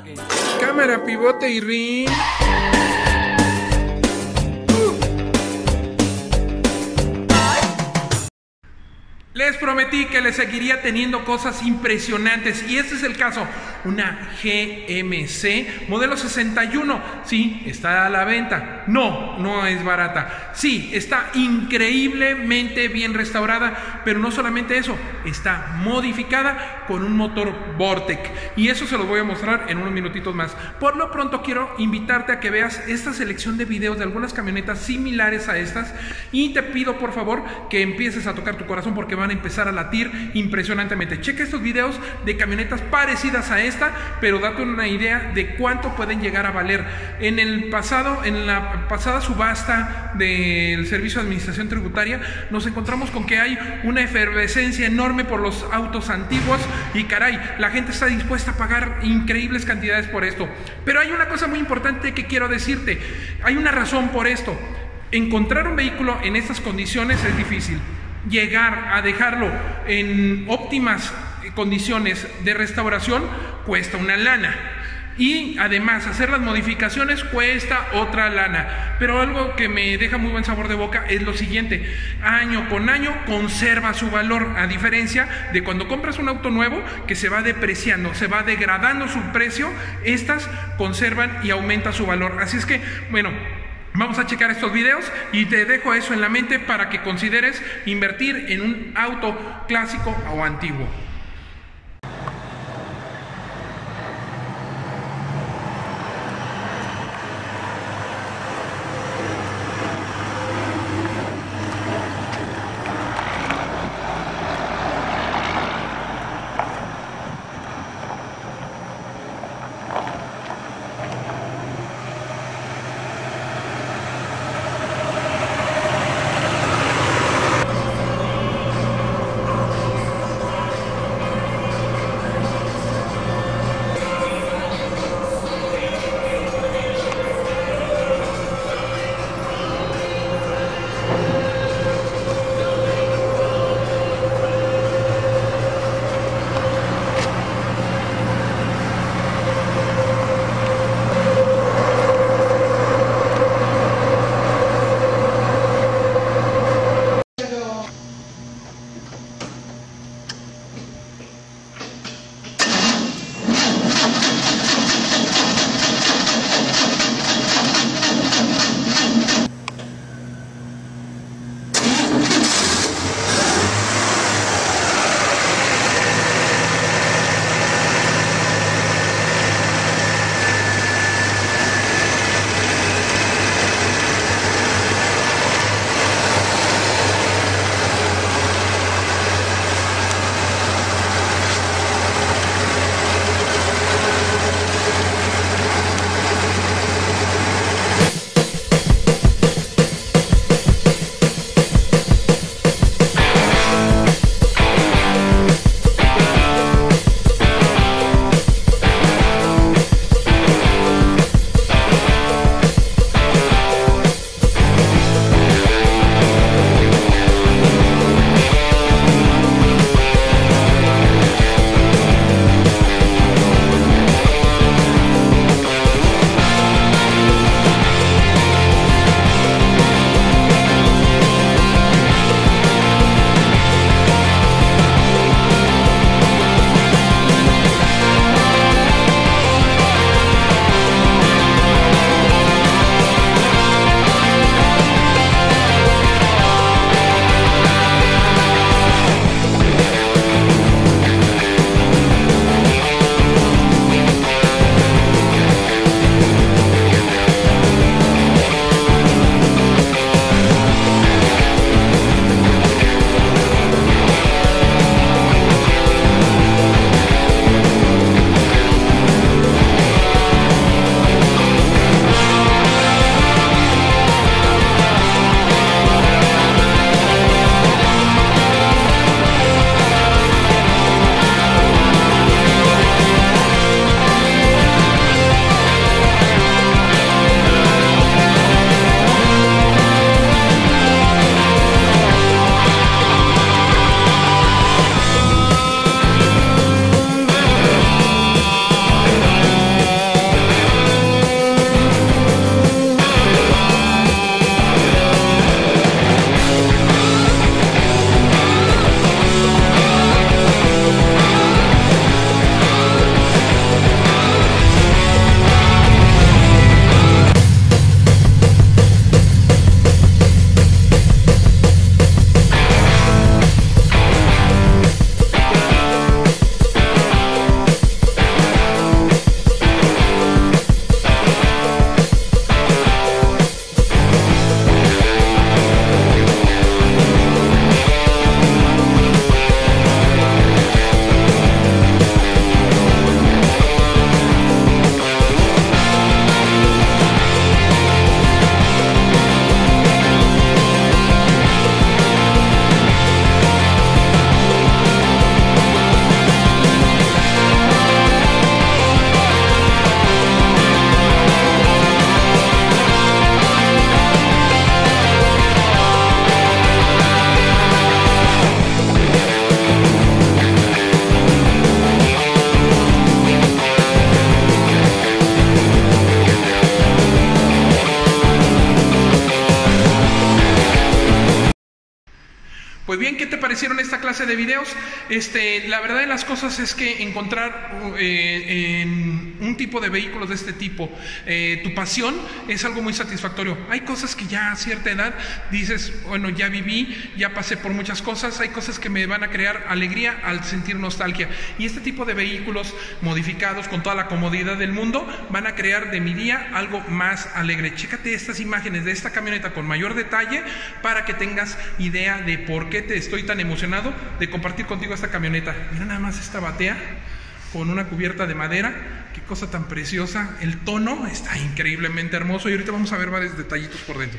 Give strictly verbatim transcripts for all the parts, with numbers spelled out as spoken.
ataque. Cámara, pivote y ring. Les prometí que les seguiría teniendo cosas impresionantes y este es el caso. Una G M C modelo sesenta y uno. Sí, está a la venta. No, no es barata. Sí, está increíblemente bien restaurada, pero no solamente eso, está modificada con un motor Vortec y eso se los voy a mostrar en unos minutitos más. Por lo pronto quiero invitarte a que veas esta selección de videos de algunas camionetas similares a estas y te pido por favor que empieces a tocar tu corazón porque van a empezar a latir impresionantemente. Checa estos videos de camionetas parecidas a esta, pero date una idea de cuánto pueden llegar a valer. En el pasado, en la pasada subasta del Servicio de Administración Tributaria, nos encontramos con que hay una efervescencia enorme por los autos antiguos y caray, la gente está dispuesta a pagar increíbles cantidades por esto. Pero hay una cosa muy importante que quiero decirte, hay una razón por esto. Encontrar un vehículo en estas condiciones es difícil. Llegar a dejarlo en óptimas condiciones de restauración cuesta una lana y además hacer las modificaciones cuesta otra lana, pero algo que me deja muy buen sabor de boca es lo siguiente: año con año conserva su valor, a diferencia de cuando compras un auto nuevo que se va depreciando, se va degradando su precio. Estas conservan y aumenta su valor, así es que bueno, vamos a checar estos videos y te dejo eso en la mente para que consideres invertir en un auto clásico o antiguo. bien, ¿qué te parecieron esta clase de videos? Este, la verdad de las cosas es que encontrar eh, en un tipo de vehículos de este tipo eh, tu pasión es algo muy satisfactorio. Hay cosas que ya a cierta edad dices, bueno, ya viví, ya pasé por muchas cosas, hay cosas que me van a crear alegría al sentir nostalgia. Y este tipo de vehículos modificados con toda la comodidad del mundo van a crear de mi día algo más alegre. Chécate estas imágenes de esta camioneta con mayor detalle para que tengas idea de por qué te estoy tan emocionado de compartir contigo esta camioneta. Mira nada más esta batea con una cubierta de madera, qué cosa tan preciosa. El tono está increíblemente hermoso y ahorita vamos a ver varios detallitos por dentro.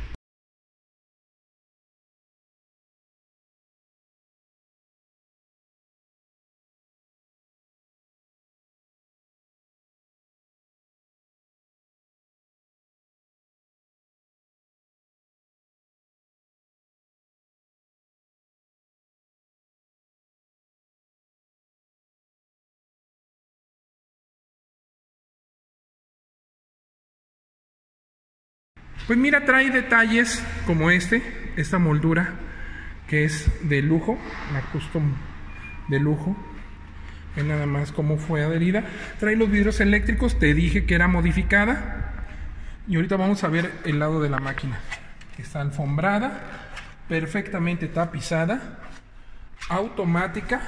Pues mira, trae detalles como este, esta moldura que es de lujo, la custom de lujo. Ve nada más cómo fue adherida. Trae los vidrios eléctricos, te dije que era modificada. Y ahorita vamos a ver el lado de la máquina. Está alfombrada, perfectamente tapizada, automática.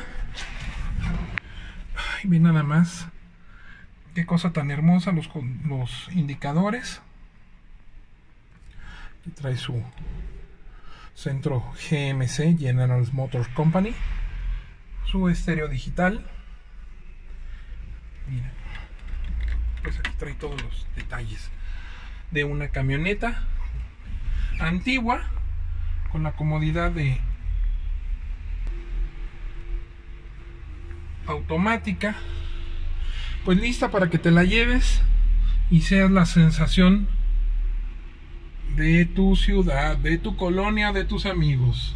Ay, ve nada más qué cosa tan hermosa, los, los indicadores. Aquí trae su centro G M C, General Motors Company, su estéreo digital. Mira, pues aquí trae todos los detalles de una camioneta antigua con la comodidad de automática, pues lista para que te la lleves y seas la sensación de tu ciudad, de tu colonia, de tus amigos.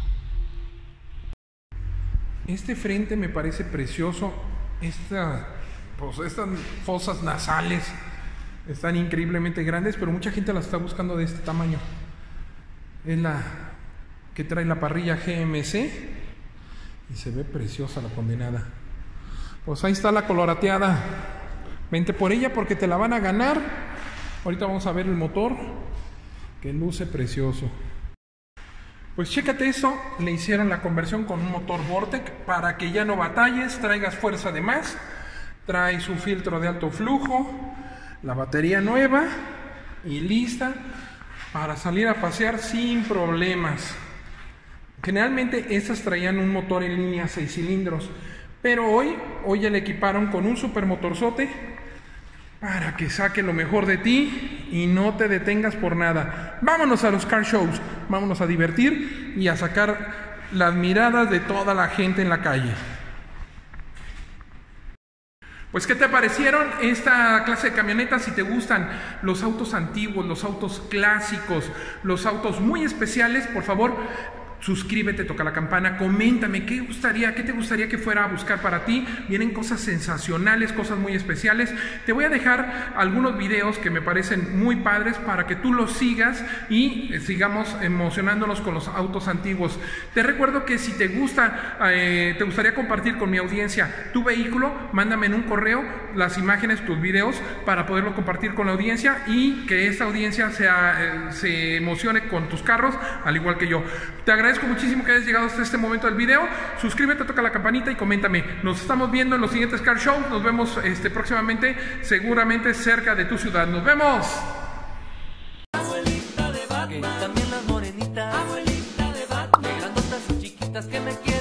Este frente me parece precioso. Esta, pues estas fosas nasales están increíblemente grandes, pero mucha gente las está buscando de este tamaño. Es la que trae la parrilla G M C y se ve preciosa la condenada. Pues ahí está la colorateada. Vente por ella porque te la van a ganar. Ahorita vamos a ver el motor, que luce precioso. Pues chécate eso, le hicieron la conversión con un motor Vortec para que ya no batalles, traigas fuerza de más. Trae su filtro de alto flujo, la batería nueva y lista para salir a pasear sin problemas. Generalmente estas traían un motor en línea seis cilindros, pero hoy, hoy ya le equiparon con un supermotorzote para que saque lo mejor de ti y no te detengas por nada. Vámonos a los car shows, vámonos a divertir y a sacar las miradas de toda la gente en la calle. Pues ¿qué te parecieron esta clase de camionetas? Si te gustan los autos antiguos, los autos clásicos, los autos muy especiales, por favor, suscríbete, toca la campana, coméntame qué gustaría, qué te gustaría que fuera a buscar para ti. Vienen cosas sensacionales, cosas muy especiales. Te voy a dejar algunos videos que me parecen muy padres para que tú los sigas y sigamos emocionándonos con los autos antiguos. Te recuerdo que si te gusta, eh, te gustaría compartir con mi audiencia tu vehículo, mándame en un correo las imágenes, tus videos, para poderlo compartir con la audiencia y que esta audiencia sea, eh, se emocione con tus carros, al igual que yo. Te agradezco muchísimo que hayas llegado hasta este momento del video. Suscríbete, toca la campanita y coméntame. Nos estamos viendo en los siguientes car shows. Nos vemos este, próximamente, seguramente cerca de tu ciudad. ¡Nos vemos! Abuelita de Batman, también las morenitas. Abuelita de Batman, de grandotas y chiquitas que me quieren.